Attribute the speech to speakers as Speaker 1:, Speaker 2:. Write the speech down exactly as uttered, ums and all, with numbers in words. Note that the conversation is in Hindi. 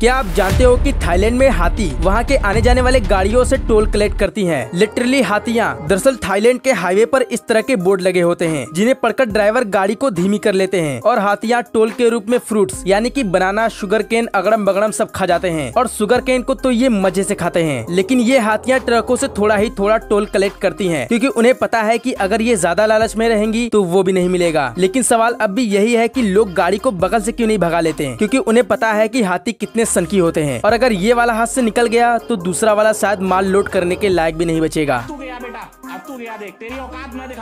Speaker 1: क्या आप जानते हो कि थाईलैंड में हाथी वहाँ के आने जाने वाले गाड़ियों से टोल कलेक्ट करती हैं। लिटरली हाथियाँ। दरअसल थाईलैंड के हाईवे पर इस तरह के बोर्ड लगे होते हैं जिन्हें पढ़कर ड्राइवर गाड़ी को धीमी कर लेते हैं और हाथियाँ टोल के रूप में फ्रूट्स यानी कि बनाना, शुगर केन, अगड़म बगड़म सब खा जाते हैं और शुगर केन को तो ये मजे से खाते हैं। लेकिन ये हाथियाँ ट्रकों से थोड़ा ही थोड़ा टोल कलेक्ट करती हैं क्योंकि उन्हें पता है कि अगर ये ज्यादा लालच में रहेंगी तो वो भी नहीं मिलेगा। लेकिन सवाल अब भी यही है कि लोग गाड़ी को बगल से क्यों नहीं भगा लेते हैं, क्योंकि उन्हें पता है कि हाथी कितने सनकी होते हैं और अगर ये वाला हाथ से निकल गया तो दूसरा वाला शायद माल लोड करने के लायक भी नहीं बचेगा।
Speaker 2: तू गया बेटा, अब तू गया, देख तेरी औकात मैं दिखा